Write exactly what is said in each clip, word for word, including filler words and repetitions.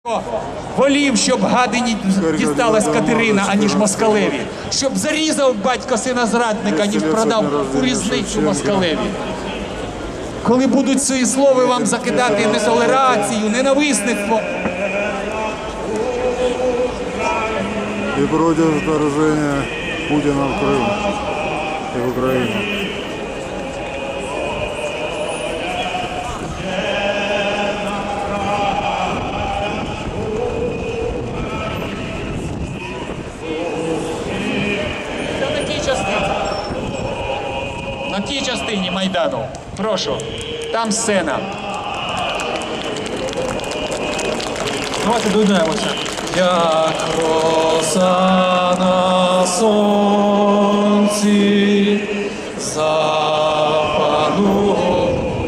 Волів, щоб гадині дісталась Катерина, аніж москалеві. Щоб зарізав батько сина зрадника, аніж продав у різницю москалеві. Коли будуть свої слова вам закидати нетолерацію, ненависництво. И против вторжения Путина в Крым и в Украину. Це на тій частині. На тій частині Майдану. Прошу. Там сцена. Давайте доєднаємося. Як роса на сонці запанує.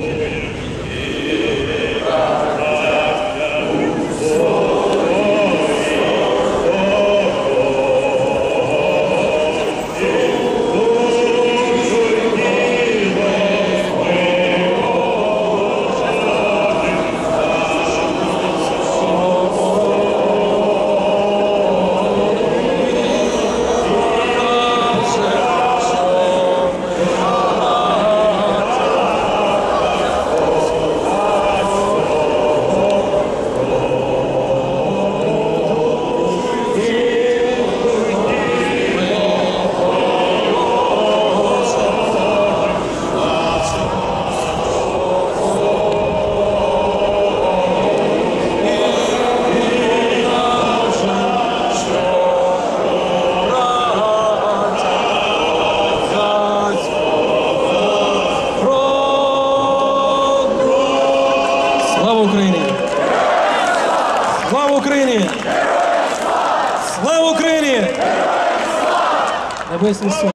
Слава Україні! Слава Україні! Слава Україні! Небесний Суд!